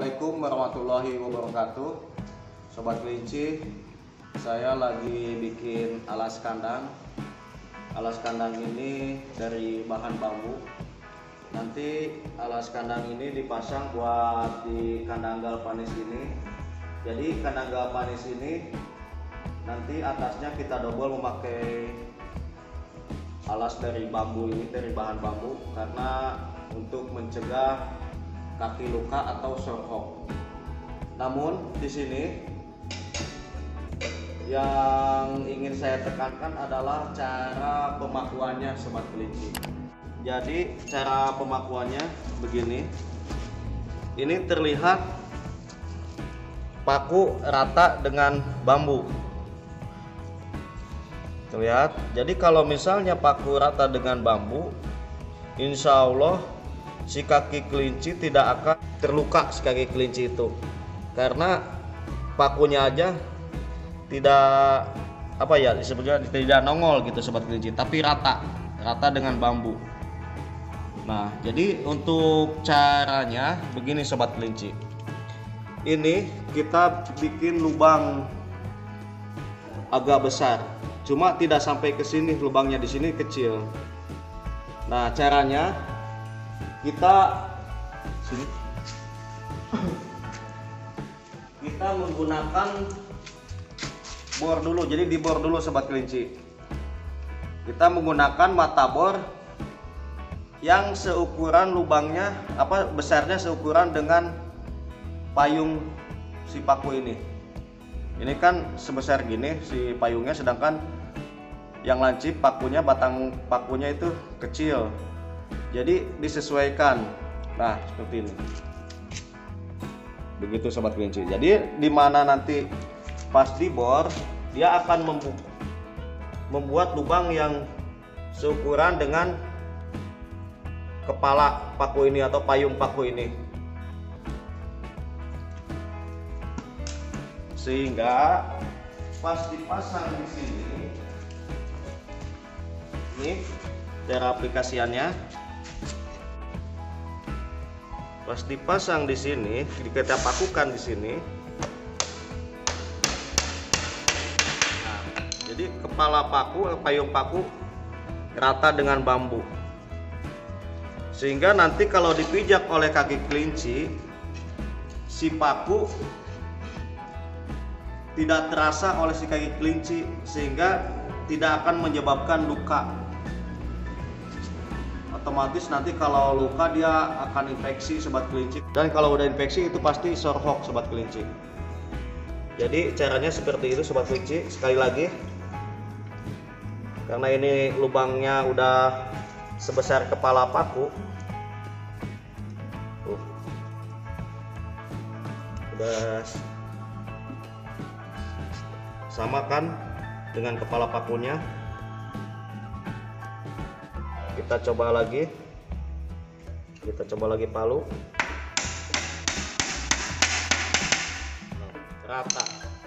Assalamualaikum warahmatullahi wabarakatuh. Sobat kelinci, saya lagi bikin alas kandang. Alas kandang ini dari bahan bambu. Nanti alas kandang ini dipasang buat di kandang galvanis ini. Jadi kandang galvanis ini nanti atasnya kita double memakai alas dari bambu ini, dari bahan bambu, karena untuk mencegah kaki luka atau sorhok. Namun di sini yang ingin saya tekankan adalah cara pemakuannya, sobat kelinci. Jadi cara pemakuannya begini. Ini terlihat paku rata dengan bambu. Terlihat. Jadi kalau misalnya paku rata dengan bambu, insya Allah si kaki kelinci tidak akan terluka, si kaki kelinci itu, karena pakunya aja tidak disebutnya tidak nongol gitu, sobat kelinci, tapi rata dengan bambu. Nah, jadi untuk caranya begini, sobat kelinci. Ini kita bikin lubang agak besar, cuma tidak sampai ke sini, lubangnya di sini kecil. Nah, caranya kita menggunakan bor dulu. Jadi di bor dulu, sobat kelinci. Kita menggunakan mata bor yang seukuran lubangnya besarnya seukuran dengan payung si paku ini. Ini kan sebesar gini si payungnya, sedangkan yang lancip pakunya, batang pakunya itu kecil. Jadi disesuaikan. Nah, seperti ini. Begitu, sobat kelinci. Jadi di mana nanti pas dibor, dia akan membuat lubang yang seukuran dengan kepala paku ini atau payung paku ini. Sehingga pas dipasang di sini, ini cara aplikasiannya. Pas dipasang di sini, kita pakukan di sini. Nah, jadi kepala paku, payung paku rata dengan bambu. Sehingga nanti kalau dipijak oleh kaki kelinci, si paku tidak terasa oleh si kaki kelinci, sehingga tidak akan menyebabkan luka. Otomatis nanti kalau luka dia akan infeksi, sobat kelinci, dan kalau udah infeksi itu pasti sorhok, sobat kelinci. Jadi caranya seperti itu, sobat kelinci. Sekali lagi, karena ini lubangnya udah sebesar kepala paku, udah samakan dengan kepala pakunya. Kita coba lagi palu. Rata.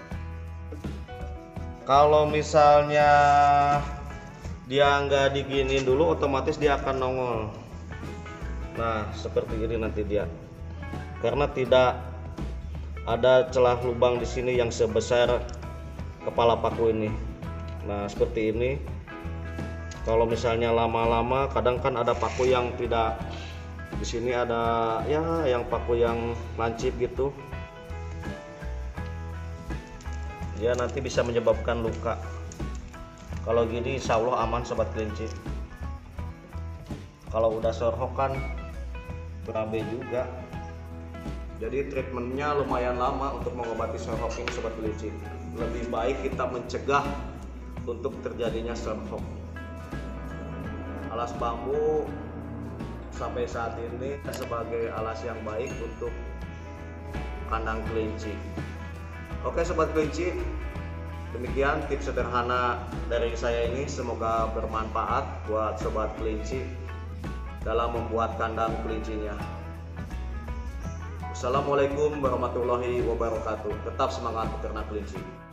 Kalau misalnya dia nggak diginiin dulu, otomatis dia akan nongol. Nah, seperti ini nanti dia, karena tidak ada celah lubang di sini yang sebesar kepala paku ini. Nah, seperti ini. Kalau misalnya lama-lama, kadang kan ada paku yang tidak, di sini ada ya yang paku yang lancip gitu, dia nanti bisa menyebabkan luka. Kalau gini insya Allah aman, sobat kelinci. Kalau udah sorhok kan berabe juga. Jadi treatmentnya lumayan lama untuk mengobati sorhok ini, sobat kelinci. Lebih baik kita mencegah untuk terjadinya sorhok. Alas bambu sampai saat ini sebagai alas yang baik untuk kandang kelinci. Oke, sobat kelinci, demikian tips sederhana dari saya ini. Semoga bermanfaat buat sobat kelinci dalam membuat kandang kelincinya. Assalamualaikum warahmatullahi wabarakatuh. Tetap semangat peternak kelinci.